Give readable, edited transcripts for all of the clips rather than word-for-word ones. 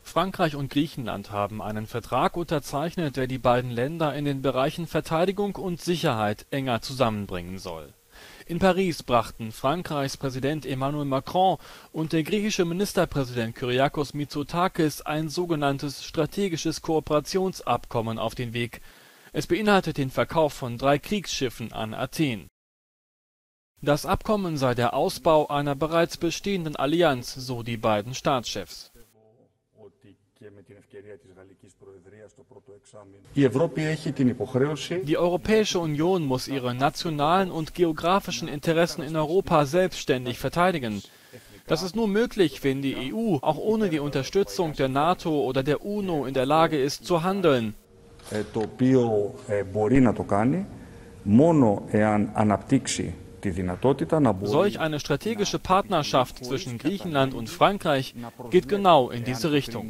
Frankreich und Griechenland haben einen Vertrag unterzeichnet, der die beiden Länder in den Bereichen Verteidigung und Sicherheit enger zusammenbringen soll. In Paris brachten Frankreichs Präsident Emmanuel Macron und der griechische Ministerpräsident Kyriakos Mitsotakis ein sogenanntes strategisches Kooperationsabkommen auf den Weg. Es beinhaltet den Verkauf von 3 Kriegsschiffen an Athen. Das Abkommen sei der Ausbau einer bereits bestehenden Allianz, so die beiden Staatschefs. Die Europäische Union muss ihre nationalen und geografischen Interessen in Europa selbstständig verteidigen. Das ist nur möglich, wenn die EU auch ohne die Unterstützung der NATO oder der UNO in der Lage ist, zu handeln. Solch eine strategische Partnerschaft zwischen Griechenland und Frankreich geht genau in diese Richtung.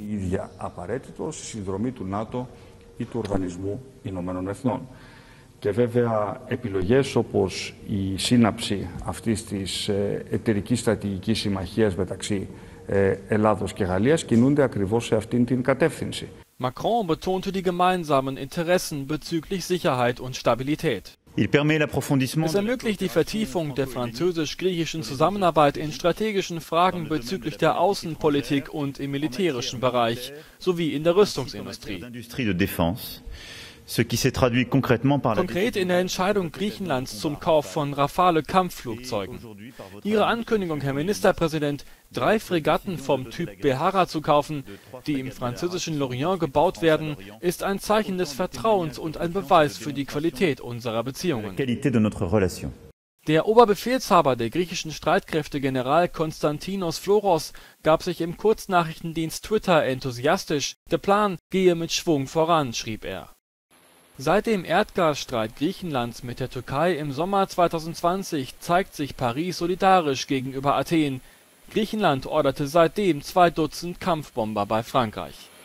Και βέβαια επιλογές όπως η σύναψη αυτής της εταιρικής στρατηγικής συμμαχίας μεταξύ Ελλάδος και Γαλλίας κινούνται ακριβώς σε αυτήν την κατεύθυνση. Macron betonte die gemeinsamen Interessen bezüglich Sicherheit und Stabilität. Es ermöglicht die Vertiefung der französisch-griechischen Zusammenarbeit in strategischen Fragen bezüglich der Außenpolitik und im militärischen Bereich sowie in der Rüstungsindustrie. Konkret in der Entscheidung Griechenlands zum Kauf von Rafale-Kampfflugzeugen. Ihre Ankündigung, Herr Ministerpräsident, 3 Fregatten vom Typ Behara zu kaufen, die im französischen Lorient gebaut werden, ist ein Zeichen des Vertrauens und ein Beweis für die Qualität unserer Beziehungen. Der Oberbefehlshaber der griechischen Streitkräfte, General Konstantinos Floros, gab sich im Kurznachrichtendienst Twitter enthusiastisch. Der Plan gehe mit Schwung voran, schrieb er. Seit dem Erdgasstreit Griechenlands mit der Türkei im Sommer 2020 zeigt sich Paris solidarisch gegenüber Athen. Griechenland orderte seitdem 2 Dutzend Kampfbomber bei Frankreich.